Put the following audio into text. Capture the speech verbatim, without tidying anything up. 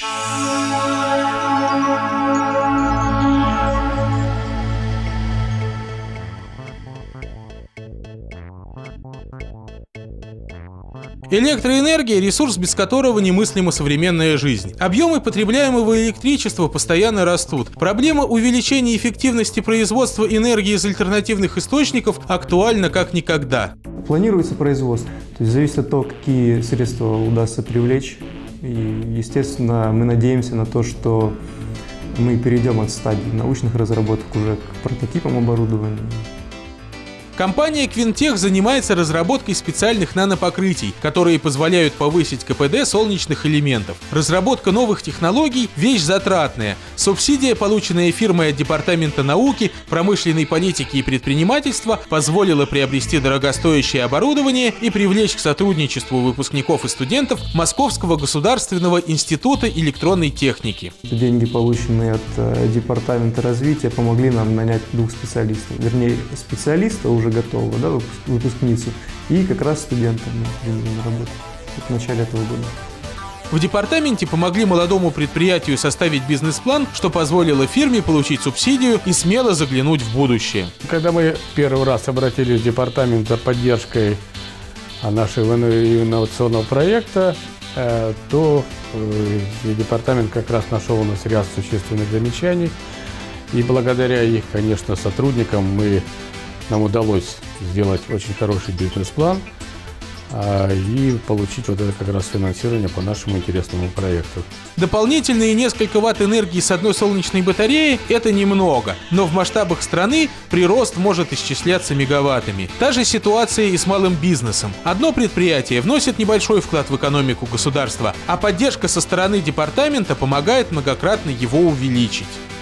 Электроэнергия – ресурс, без которого немыслима современная жизнь. Объемы потребляемого электричества постоянно растут. Проблема увеличения эффективности производства энергии из альтернативных источников актуальна как никогда. Планируется производство. То есть зависит от того, какие средства удастся привлечь. И, естественно, мы надеемся на то, что мы перейдем от стадии научных разработок уже к прототипам оборудования. Компания Quintech занимается разработкой специальных нанопокрытий, которые позволяют повысить ка пэ дэ солнечных элементов. Разработка новых технологий – вещь затратная. Субсидия, полученная фирмой от Департамента науки, промышленной политики и предпринимательства, позволила приобрести дорогостоящее оборудование и привлечь к сотрудничеству выпускников и студентов Московского государственного института электронной техники. Деньги, полученные от Департамента развития, помогли нам нанять двух специалистов. Вернее, специалиста уже готового, да, выпускницу, и как раз студентам мы приняли на работу в начале этого года. В департаменте помогли молодому предприятию составить бизнес-план, что позволило фирме получить субсидию и смело заглянуть в будущее. Когда мы первый раз обратились в департамент за поддержкой нашего инновационного проекта, то департамент как раз нашел у нас ряд существенных замечаний. И благодаря их, конечно, сотрудникам мы нам удалось сделать очень хороший бизнес-план а, и получить вот это как раз финансирование по нашему интересному проекту. Дополнительные несколько ватт энергии с одной солнечной батареи – это немного, но в масштабах страны прирост может исчисляться мегаваттами. Та же ситуация и с малым бизнесом. Одно предприятие вносит небольшой вклад в экономику государства, а поддержка со стороны департамента помогает многократно его увеличить.